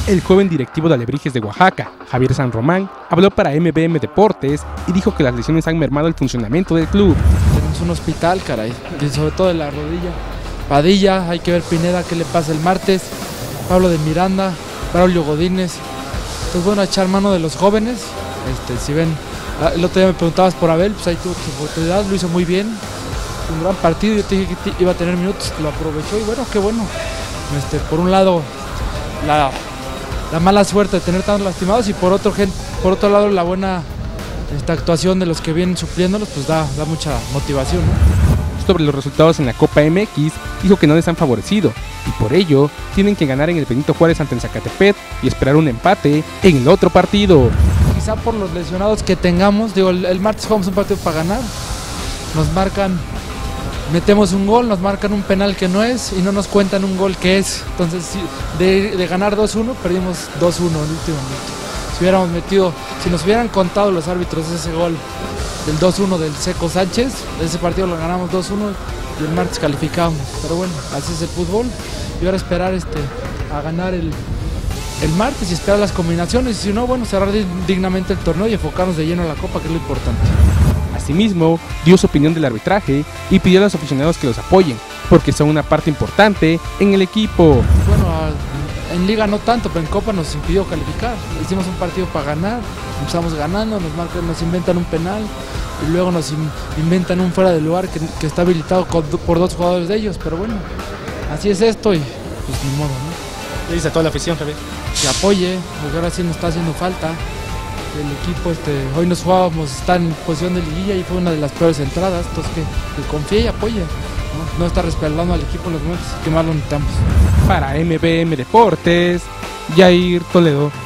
El joven directivo de Alebrijes de Oaxaca, Javier San Román, habló para MBM Deportes y dijo que las lesiones han mermado el funcionamiento del club. Tenemos un hospital, caray, y sobre todo de la rodilla. Padilla, hay que ver Pineda qué le pasa el martes, Pablo de Miranda, Braulio Godínez. Entonces bueno, a echar mano de los jóvenes. Si ven, el otro día me preguntabas por Abel, pues ahí tuvo su oportunidad, lo hizo muy bien. Un gran partido, yo te dije que iba a tener minutos, lo aprovechó y bueno, qué bueno. Por un lado, la mala suerte de tener tantos lastimados y por otro lado la buena actuación de los que vienen supliéndolos, pues da mucha motivación, ¿no? Sobre los resultados en la Copa MX, dijo que no les han favorecido y por ello tienen que ganar en el Benito Juárez ante el Zacatepec y esperar un empate en el otro partido. Quizá por los lesionados que tengamos, el martes jugamos un partido para ganar, nos marcan, metemos un gol, nos marcan un penal que no es y no nos cuentan un gol que es. Entonces de ganar 2-1 perdimos 2-1 en el último minuto. Si nos hubieran contado los árbitros ese gol del 2-1 del Seco Sánchez, ese partido lo ganamos 2-1 y el martes calificamos. Pero bueno, así es el fútbol y ahora esperar a ganar el martes y esperar las combinaciones y si no, bueno, cerrar dignamente el torneo y enfocarnos de lleno en la Copa, que es lo importante. Asimismo, dio su opinión del arbitraje y pidió a los aficionados que los apoyen, porque son una parte importante en el equipo. Bueno, en Liga no tanto, pero en Copa nos impidió calificar. Hicimos un partido para ganar, empezamos ganando, nos inventan un penal y luego nos inventan un fuera de lugar que está habilitado por 2 jugadores de ellos, pero bueno, así es esto y pues ni modo, ¿no? Le dice a toda la afición, Javier, que apoye, porque ahora sí nos está haciendo falta. El equipo, hoy nos jugábamos, está en posición de liguilla y fue una de las peores entradas, entonces que confíe y apoye, no está respaldando al equipo en los momentos que más lo necesitamos. Para MBM Deportes, Jair Toledo.